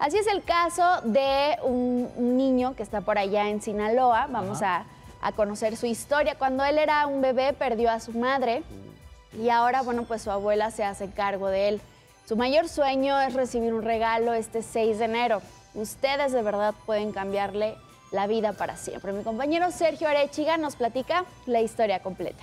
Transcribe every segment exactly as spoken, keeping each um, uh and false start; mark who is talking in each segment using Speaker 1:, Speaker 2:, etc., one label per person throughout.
Speaker 1: Así es el caso de un, un niño que está por allá en Sinaloa. Vamos a, a conocer su historia. Cuando él era un bebé, perdió a su madre y ahora, bueno, pues su abuela se hace cargo de él. Su mayor sueño es recibir un regalo este seis de enero. Ustedes de verdad pueden cambiarle la vida para siempre. Mi compañero Sergio Arechiga nos platica la historia completa.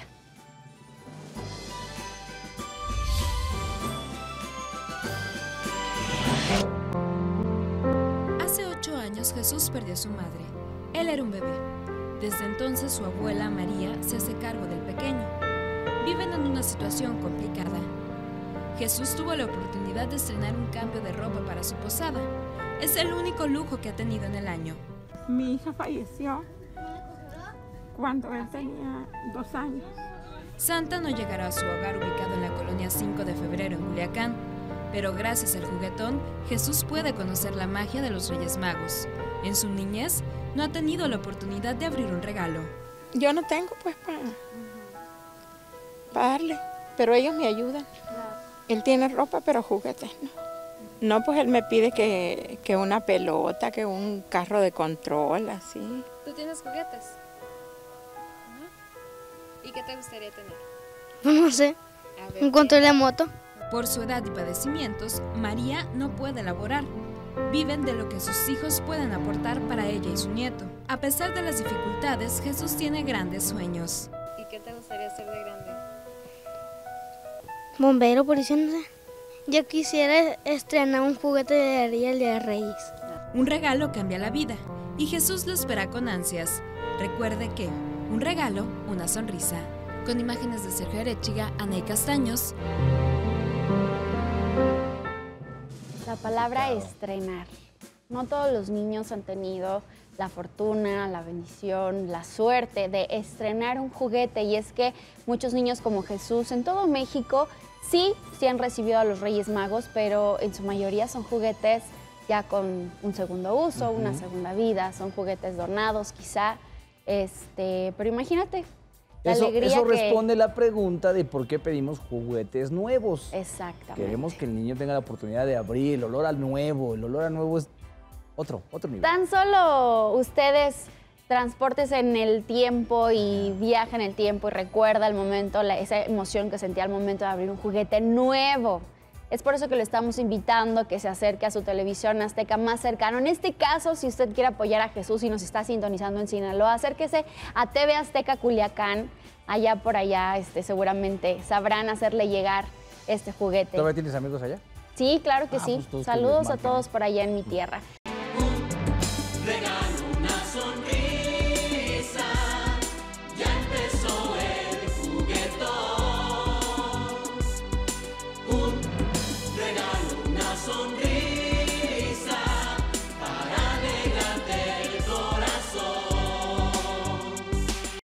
Speaker 2: Hace ocho años Jesús perdió a su madre. Él era un bebé. Desde entonces su abuela María se hace cargo del pequeño. Viven en una situación complicada. Jesús tuvo la oportunidad de estrenar un cambio de ropa para su posada. Es el único lujo que ha tenido en el año.
Speaker 3: Mi hija falleció cuando él tenía dos años.
Speaker 2: Santa no llegará a su hogar ubicado en la colonia cinco de febrero en Culiacán, pero gracias al juguetón, Jesús puede conocer la magia de los Reyes Magos. En su niñez, no ha tenido la oportunidad de abrir un regalo.
Speaker 3: Yo no tengo pues para pa darle, pero ellos me ayudan. Él tiene ropa, pero juguetes no. No, pues él me pide que, que una pelota, que un carro de control, así.
Speaker 2: ¿Tú tienes juguetes? ¿Y qué te gustaría tener?
Speaker 4: No sé, un control de moto.
Speaker 2: Por su edad y padecimientos, María no puede laborar. Viven de lo que sus hijos pueden aportar para ella y su nieto. A pesar de las dificultades, Jesús tiene grandes sueños. ¿Y qué te gustaría ser de grande?
Speaker 4: Bombero, policía, no sé. Yo quisiera estrenar un juguete de Día de Reyes.
Speaker 2: Un regalo cambia la vida y Jesús lo espera con ansias. Recuerde que un regalo, una sonrisa. Con imágenes de Sergio Arechiga, Aney Castaños.
Speaker 1: La palabra estrenar. No todos los niños han tenido la fortuna, la bendición, la suerte de estrenar un juguete, y es que muchos niños como Jesús en todo México sí, sí han recibido a los Reyes Magos, pero en su mayoría son juguetes ya con un segundo uso, uh-huh. una segunda vida, son juguetes donados quizá, este, pero imagínate la
Speaker 5: eso,
Speaker 1: alegría
Speaker 5: eso
Speaker 1: que...
Speaker 5: responde la pregunta de por qué pedimos juguetes nuevos.
Speaker 1: Exactamente.
Speaker 5: Queremos que el niño tenga la oportunidad de abrir el olor al nuevo, el olor al nuevo es otro, otro nivel.
Speaker 1: Tan solo ustedes transportes en el tiempo y viaja en el tiempo y recuerda el momento, la, esa emoción que sentía al momento de abrir un juguete nuevo. Es por eso que lo estamos invitando a que se acerque a su televisión azteca más cercano. En este caso, si usted quiere apoyar a Jesús y nos está sintonizando en Sinaloa, acérquese a T V Azteca Culiacán. Allá por allá este, seguramente sabrán hacerle llegar este juguete.
Speaker 5: ¿Todavía tienes amigos allá?
Speaker 1: Sí, claro que
Speaker 5: ah,
Speaker 1: sí.
Speaker 5: Pues
Speaker 1: Saludos a todos por allá en mi tierra.
Speaker 6: Un regalo.